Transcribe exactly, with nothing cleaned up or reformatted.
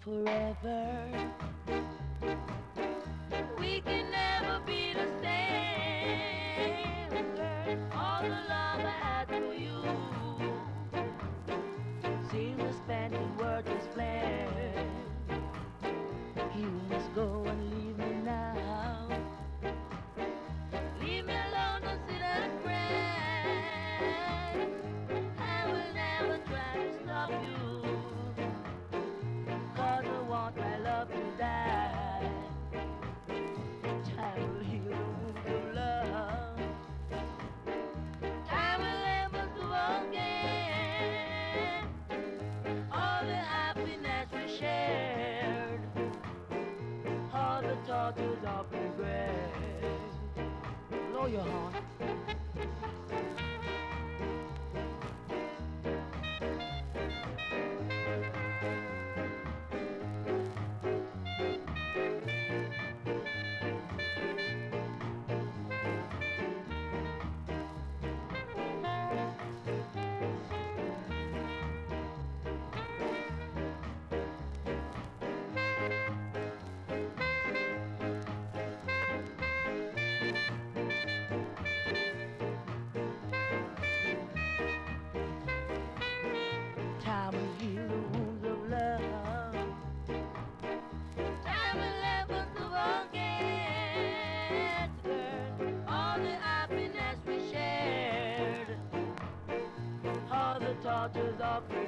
forever. We can never be the same, girl. All the love I had for you seems to spend in worthless flame. You must go and leave me now. Leave me alone, don't sit and cry. I will never try to stop you, 'cause I want my love to die. Time will heal the wounds of love. Time will never do again all the happiness we shared, all the tortures of regret. Blow your horn. Time will heal the wounds of love. Time will never forget, girl, all the happiness we shared, all the tortures of